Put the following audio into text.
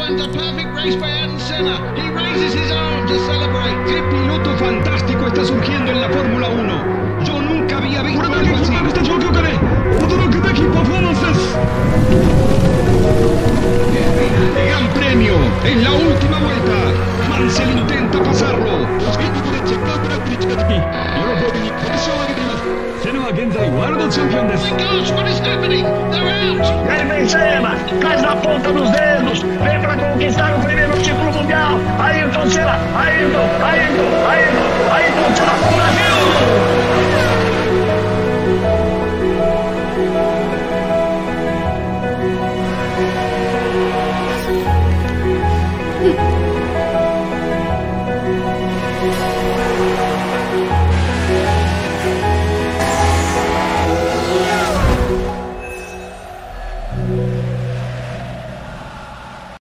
and a perfect race by Ayrton Senna. He raises his arm to celebrate. ¡Qué piloto fantástico está surgiendo en la Fórmula 1! Yo nunca había visto algo así. ¡Gran premio! ¡Es la última vuelta! Mansell intenta pasarlo. My gosh, what is happening? They're out! Ele vem Senna, traz na ponta dos dedos, vem para conquistar o primeiro título mundial. Ayrton Senna, Ayrton Senna pro Brasil!